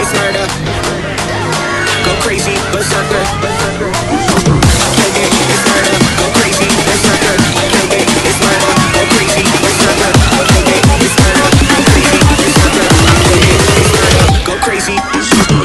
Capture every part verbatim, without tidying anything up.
it's murder. Go crazy, berserker. Killed it, it's murder. Go crazy, berserker. Killed it, it's murder. Go crazy, berserker. Killed it, it's murder. Go crazy, berserker. Killed it, it's murder. Go crazy, berserker.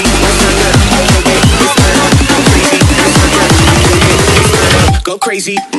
Crazy.